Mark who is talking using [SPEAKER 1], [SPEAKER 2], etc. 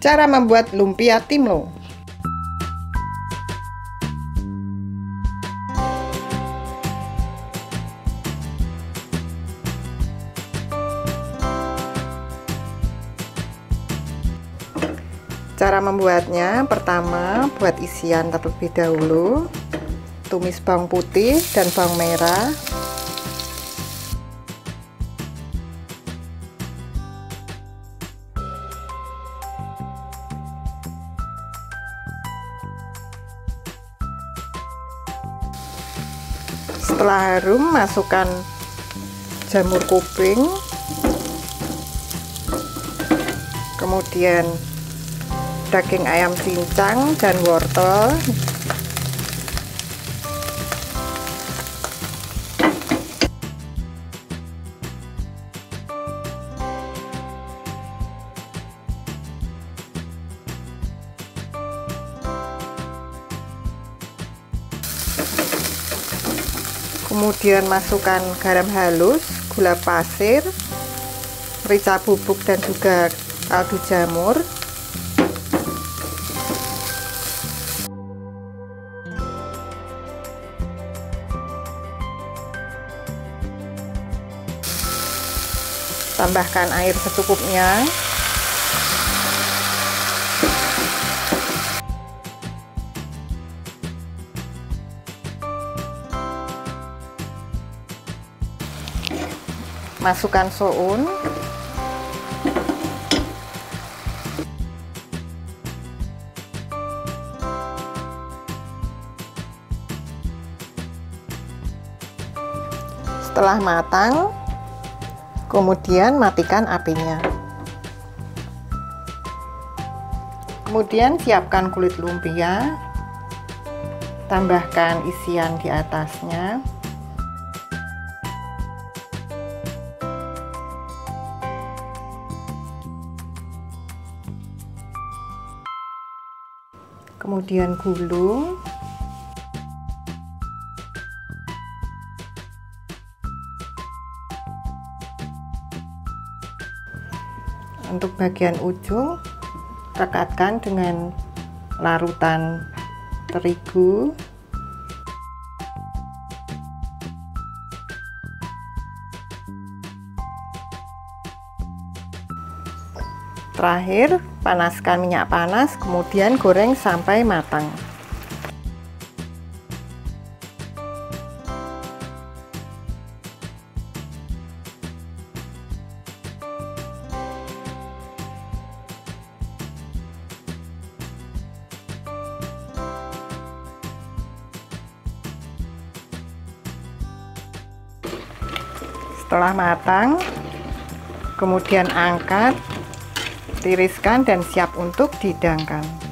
[SPEAKER 1] Cara membuat lumpia timlo. Cara membuatnya, pertama buat isian terlebih dahulu. Tumis bawang putih dan bawang merah. Setelah harum, masukkan jamur kuping, kemudian daging ayam cincang dan wortel, kemudian masukkan garam halus, gula pasir, merica bubuk dan juga kaldu jamur. Tambahkan air secukupnya. Masukkan soun. Setelah matang, kemudian matikan apinya. Kemudian siapkan kulit lumpia, tambahkan isian di atasnya. Kemudian gulung. Untuk bagian ujung, rekatkan dengan larutan terigu. Terakhir, panaskan minyak panas, kemudian goreng sampai matang. Setelah matang, kemudian angkat, tiriskan dan siap untuk dihidangkan.